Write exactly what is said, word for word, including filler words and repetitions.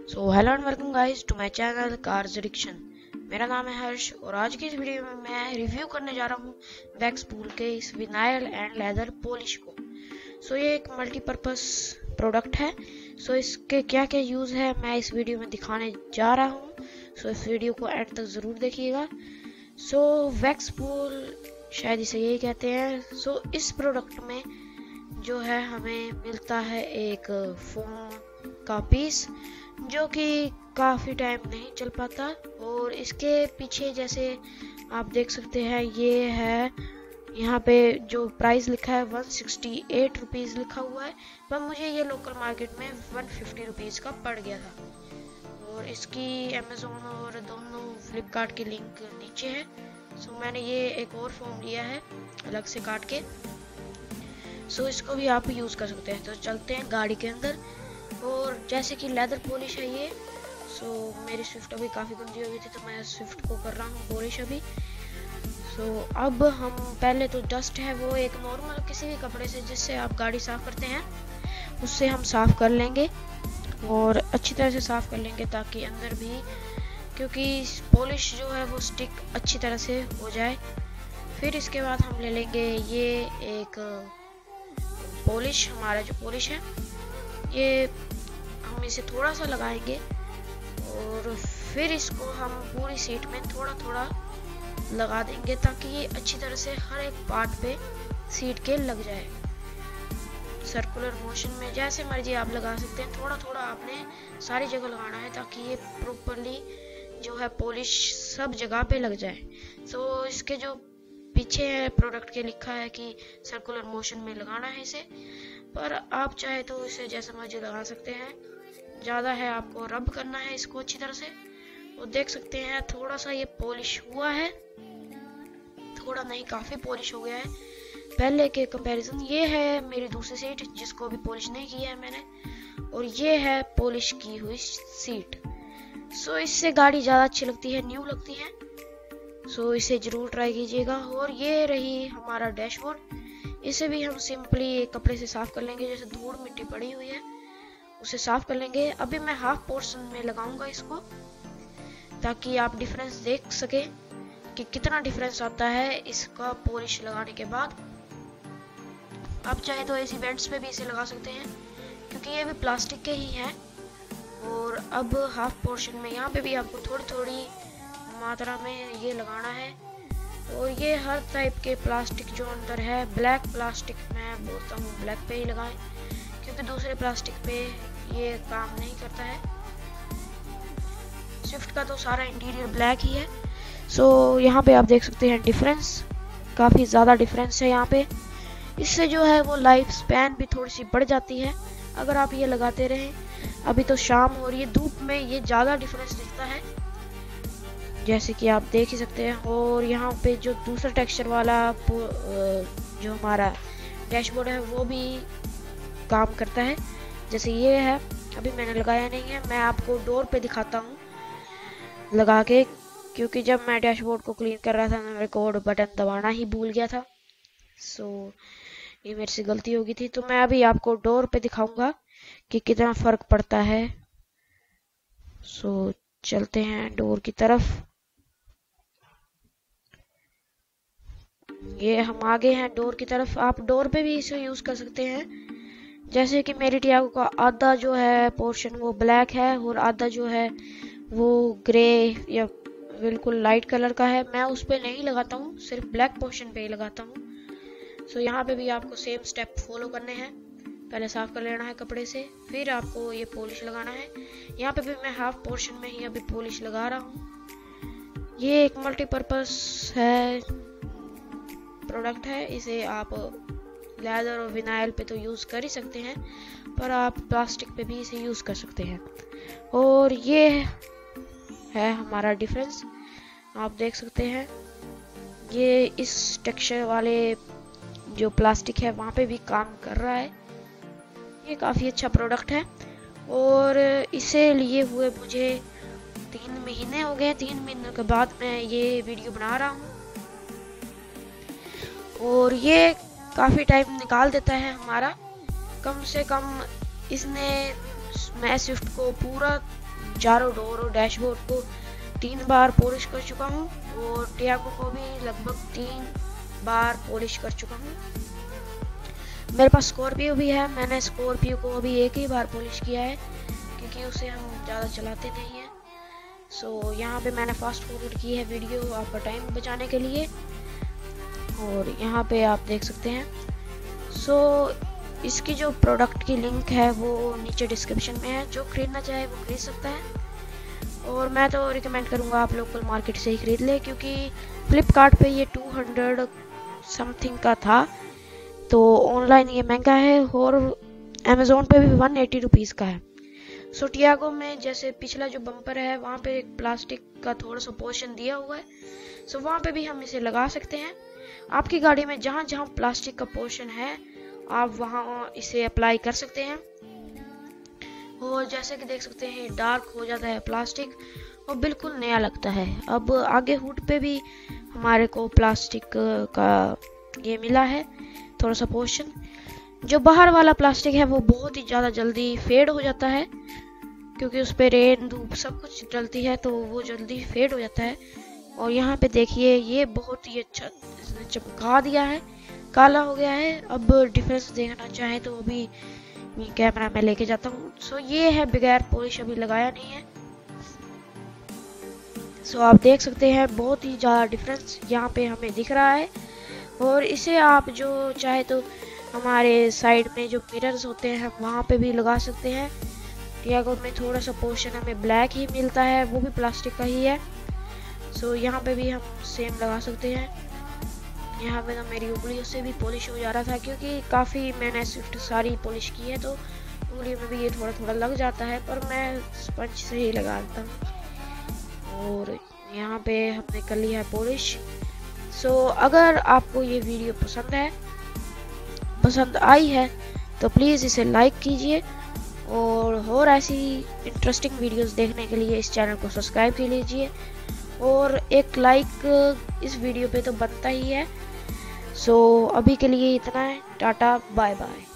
So hello and welcome guys to my channel cars addiction. मेरा नाम है हर्ष और आज की इस वीडियो में मैं रिव्यू करने जा रहा हूँ वैक्सपूल के इस विनाइल एंड लेदर पॉलिश को। सो ये एक मल्टीपर्पस प्रोडक्ट है। सो इसके क्या क्या यूज़ है मैं इस वीडियो में दिखाने जा रहा हूँ। सो इस वीडियो को एंड तक ज़रूर देखिएगा। सो वैक्सपूल शायद इसे यही कहते हैं। सो इस प्रोडक्ट में जो है हमें मिलता है एक फोम का पीस जो कि काफ़ी टाइम नहीं चल पाता, और इसके पीछे जैसे आप देख सकते हैं ये है, यहाँ पे जो प्राइस लिखा है वन सिक्सटी एट रुपीज़ लिखा हुआ है, पर मुझे ये लोकल मार्केट में वन फिफ्टी रुपीज़ का पड़ गया था। और इसकी अमेज़ोन और दोनों फ्लिपकार्ट की लिंक नीचे है। सो मैंने ये एक और फॉर्म लिया है अलग से काट के। सो इसको भी आप यूज़ कर सकते हैं। तो चलते हैं गाड़ी के अंदर। और जैसे कि लेदर पॉलिश है ये। सो मेरी स्विफ्ट अभी काफ़ी गंदी हो गई थी तो मैं स्विफ्ट को कर रहा हूँ पॉलिश अभी। सो अब हम पहले तो डस्ट है वो एक नॉर्मल किसी भी कपड़े से जिससे आप गाड़ी साफ़ करते हैं उससे हम साफ़ कर लेंगे और अच्छी तरह से साफ़ कर लेंगे ताकि अंदर भी, क्योंकि पॉलिश जो है वो स्टिक अच्छी तरह से हो जाए। फिर इसके बाद हम ले लेंगे ये एक पॉलिश, हमारा जो पॉलिश है ये हम इसे थोड़ा सा लगाएंगे और फिर इसको हम पूरी सीट में थोड़ा थोड़ा लगा देंगे ताकि ये अच्छी तरह से हर एक पार्ट पे सीट के लग जाए। सर्कुलर मोशन में जैसे मर्जी आप लगा सकते हैं, थोड़ा थोड़ा आपने सारी जगह लगाना है ताकि ये प्रॉपरली जो है पॉलिश सब जगह पे लग जाए। तो इसके जो पीछे प्रोडक्ट के लिखा है कि सर्कुलर मोशन में लगाना है इसे, पर आप चाहे तो इसे जैसा मर्जी लगा सकते हैं। ज़्यादा है आपको रब करना है इसको अच्छी तरह से। तो देख सकते हैं थोड़ा सा ये पॉलिश हुआ है, थोड़ा नहीं काफ़ी पॉलिश हो गया है पहले के कंपैरिजन। ये है मेरी दूसरी सीट जिसको अभी पॉलिश नहीं किया है मैंने, और ये है पॉलिश की हुई सीट। सो इससे गाड़ी ज़्यादा अच्छी लगती है, न्यू लगती है। सो इसे ज़रूर ट्राई कीजिएगा। और ये रही हमारा डैशबोर्ड। इसे भी हम सिंपली कपड़े से साफ कर लेंगे, जैसे धूल मिट्टी पड़ी हुई है उसे साफ कर लेंगे। अभी मैं हाफ पोर्शन में लगाऊंगा इसको ताकि आप डिफरेंस देख सके कि कितना डिफरेंस आता है इसका पॉलिश लगाने के बाद। आप चाहे तो ऐसी इवेंट्स पे भी इसे लगा सकते हैं क्योंकि ये भी प्लास्टिक के ही हैं। और अब हाफ पोर्शन में यहाँ पे भी आपको थोड़ी थोड़ी मात्रा में ये लगाना है। और ये हर टाइप के प्लास्टिक जो अंदर है, ब्लैक प्लास्टिक मैं बोलता हूँ ब्लैक पे ही लगाएं क्योंकि दूसरे प्लास्टिक पे ये काम नहीं करता है। स्विफ्ट का तो सारा इंटीरियर ब्लैक ही है। सो यहाँ पे आप देख सकते हैं डिफरेंस, काफ़ी ज़्यादा डिफरेंस है यहाँ पे। इससे जो है वो लाइफ स्पैन भी थोड़ी सी बढ़ जाती है अगर आप ये लगाते रहें। अभी तो शाम हो रही है, धूप में ये ज़्यादा डिफरेंस दिखता है जैसे कि आप देख ही सकते हैं। और यहाँ पे जो दूसरा टेक्सचर वाला जो हमारा डैशबोर्ड है वो भी काम करता है जैसे ये है। अभी मैंने लगाया नहीं है, मैं आपको डोर पे दिखाता हूँ लगा के, क्योंकि जब मैं डैशबोर्ड को क्लीन कर रहा था मैं रिकॉर्ड बटन दबाना ही भूल गया था। सो ये मेरे से गलती हो गई थी। तो मैं अभी आपको डोर पे दिखाऊंगा कि कितना फ़र्क पड़ता है। सो चलते हैं डोर की तरफ। ये हम आगे हैं डोर की तरफ। आप डोर पे भी इसे यूज़ कर सकते हैं। जैसे कि मेरी टियागो का आधा जो है पोर्शन वो ब्लैक है और आधा जो है वो ग्रे या बिल्कुल लाइट कलर का है। मैं उस पर नहीं लगाता हूँ, सिर्फ ब्लैक पोर्शन पे ही लगाता हूँ। सो यहाँ पे भी आपको सेम स्टेप फॉलो करने हैं। पहले साफ कर लेना है कपड़े से, फिर आपको ये पॉलिश लगाना है। यहाँ पे भी मैं हाफ पोर्शन में ही अभी पॉलिश लगा रहा हूँ। ये एक मल्टीपर्पस है प्रोडक्ट है, इसे आप लेदर और विनाइल पे तो यूज़ कर ही सकते हैं, पर आप प्लास्टिक पे भी इसे यूज़ कर सकते हैं। और ये है हमारा डिफरेंस, आप देख सकते हैं। ये इस टेक्सचर वाले जो प्लास्टिक है वहाँ पे भी काम कर रहा है। ये काफ़ी अच्छा प्रोडक्ट है और इसे लिए हुए मुझे तीन महीने हो गए। तीन महीने के बाद मैं ये वीडियो बना रहा हूँ और ये काफ़ी टाइम निकाल देता है हमारा। कम से कम इसने मैं स्विफ्ट को पूरा चारों डोर और डैशबोर्ड को तीन बार पॉलिश कर चुका हूँ और टियागो को भी लगभग तीन बार पॉलिश कर चुका हूँ। मेरे पास स्कॉर्पियो भी है, मैंने स्कॉर्पियो को अभी एक ही बार पॉलिश किया है क्योंकि उसे हम ज़्यादा चलाते नहीं हैं। सो so, यहाँ पे मैंने फास्ट फॉरवर्ड की है वीडियो आपका टाइम बचाने के लिए और यहाँ पे आप देख सकते हैं। सो so, इसकी जो प्रोडक्ट की लिंक है वो नीचे डिस्क्रिप्शन में है, जो खरीदना चाहे वो खरीद सकता है और मैं तो रिकमेंड करूँगा आप लोकल मार्केट से ही खरीद ले क्योंकि फ्लिपकार्ट पे ये टू हंड्रेड समथिंग का था, तो ऑनलाइन ये महंगा है और अमेज़ोन पे भी वन एटी रुपीज़ का है। सो so, टियागो में जैसे पिछला जो बम्पर है वहाँ पे एक प्लास्टिक का थोड़ा सा पोर्शन दिया हुआ है, सो so, वहाँ पे भी हम इसे लगा सकते हैं। आपकी गाड़ी में जहाँ जहाँ प्लास्टिक का पोर्शन है आप वहाँ इसे अप्लाई कर सकते हैं और जैसे कि देख सकते हैं डार्क हो जाता है प्लास्टिक और बिल्कुल नया लगता है। अब आगे हुड पे भी हमारे को प्लास्टिक का ये मिला है थोड़ा सा पोर्शन। जो बाहर वाला प्लास्टिक है वो बहुत ही ज़्यादा जल्दी फेड हो जाता है क्योंकि उस पर रेन धूप सब कुछ डलती है, तो वो जल्दी फेड हो जाता है। और यहाँ पे देखिए ये बहुत ही अच्छा चमका दिया है, काला हो गया है। अब डिफरेंस देखना चाहे तो अभी कैमरा में लेके जाता हूँ। सो ये है बगैर पॉलिश, अभी लगाया नहीं है। सो आप देख सकते हैं बहुत ही ज़्यादा डिफरेंस यहाँ पे हमें दिख रहा है और इसे आप जो चाहे तो हमारे साइड में जो मिरर्स होते हैं वहाँ पे भी लगा सकते हैं। टियागो में थोड़ा सा पोर्शन हमें ब्लैक ही मिलता है, वो भी प्लास्टिक का ही है। सो यहाँ पे भी हम सेम लगा सकते हैं। यहाँ पे तो मेरी उंगलियों से भी पॉलिश हो जा रहा था क्योंकि काफ़ी मैंने स्विफ्ट सारी पॉलिश की है, तो उंगली में भी ये थोड़ा थोड़ा लग जाता है, पर मैं स्पंज से ही लगा देता हूँ। और यहाँ पे हमने कर लिया है पॉलिश। सो अगर आपको ये वीडियो पसंद है पसंद आई है तो प्लीज़ इसे लाइक कीजिए और और ऐसी इंटरेस्टिंग वीडियोस देखने के लिए इस चैनल को सब्सक्राइब कर लीजिए और एक लाइक इस वीडियो पे तो बनता ही है। सो अभी के लिए इतना है, टाटा बाय बाय।